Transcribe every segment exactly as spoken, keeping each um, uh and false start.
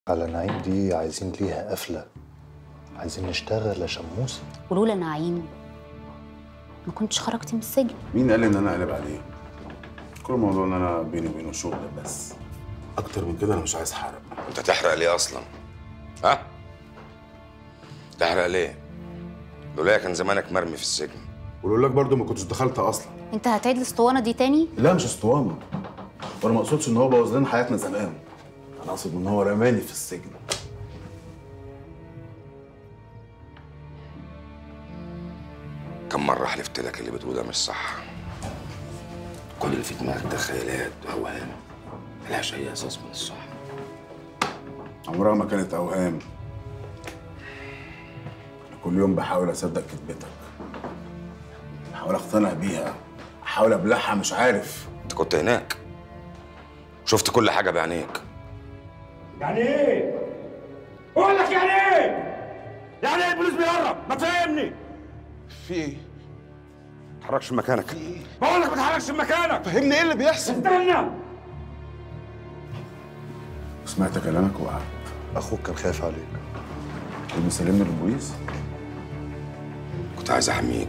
على نعيم دي عايزين ليها قفلة، عايزين نشتغل يا شموسة. ولولا نعيم ما كنتش خرجت من السجن. مين قال ان انا قلب عليه؟ كل الموضوع ان انا بيني وبينه شغل بس، اكتر من كده انا مش عايز احارب. انت تحرق ليه اصلا؟ ها؟ تحرق ليه؟ لولا كان زمانك مرمي في السجن. ولولاك برضه ما كنتش دخلت اصلا. انت هتعيد الاسطوانه دي تاني؟ لا مش اسطوانه، وانا ما اقصدش ان هو بوظ لنا حياتنا زمان، انا اقصد ان هو رماني في السجن. كم مرة حلفت لك اللي بتقوله ده مش صح؟ كل اللي في دماغك ده خيالات وأوهام ملهاش أي أساس من الصح. عمرها ما كانت اوهام. كل يوم بحاول اصدق كذبتك، بحاول اقتنع بيها، احاول ابلعها، مش عارف. أنت كنت هناك شفت كل حاجة بعينيك. يعني إيه؟ بقول لك يعني إيه؟ يعني إيه البوليس بيهرب؟ ما تفهمني. في ايه؟ ما تتحركش من مكانك. في ايه؟ بقول لك ما تتحركش من مكانك. فهمني ايه اللي بيحصل؟ استنى. سمعت كلامك وقعدت. أخوك كان خايف عليك. اللي بيسلمني للبوليس؟ كنت عايز أحميك.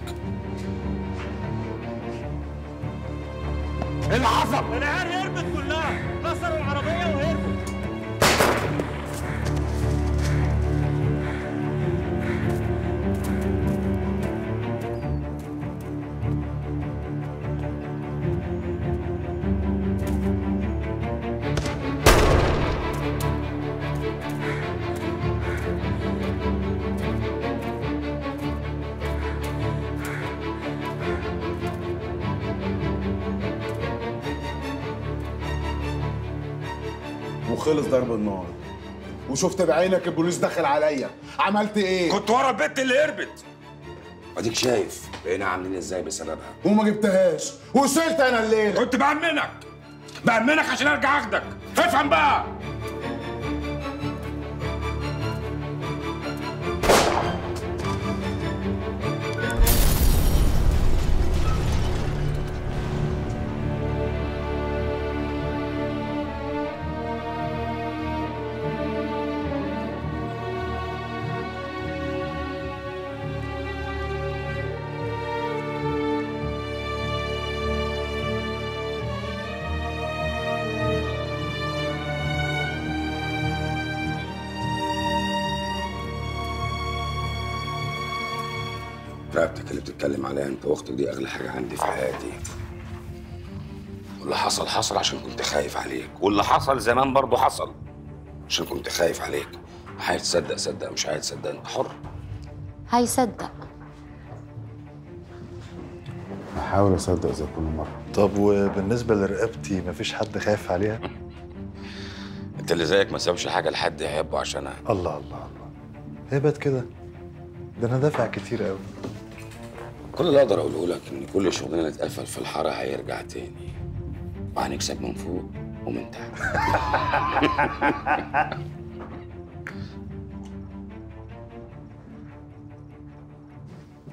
إيه اللي حصل؟ العيال هربت كلها، كسروا العربية وهربوا. وخلص ضرب النار، وشفت بعينك البوليس دخل عليا، عملت ايه؟ كنت ورا البت اللي هربت. وأديك شايف بقينا عاملين إزاي بسببها. وما جبتهاش، وصلت انا الليله. كنت بأمنك بأمنك عشان أرجع أخدك، افهم بقى. رقبتك اللي بتتكلم عليها انت واختك دي اغلى حاجه عندي في حياتي. واللي حصل حصل عشان كنت خايف عليك، واللي حصل زمان برضه حصل عشان كنت خايف عليك. عايز تصدق صدق، مش عايز تصدق انت حر. هيصدق. بحاول اصدق زي كل مره. طب وبالنسبة لرقبتي مفيش حد خايف عليها؟ انت اللي زيك ما سابش حاجه لحد يحبه عشانها. الله الله الله، هبت كده، ده أنا دافع كتير قوي. كل اللي اقدر اقوله لك ان كل شغلنا اتقفل في الحاره هيرجع تاني، وهنكسب من فوق ومن تحت.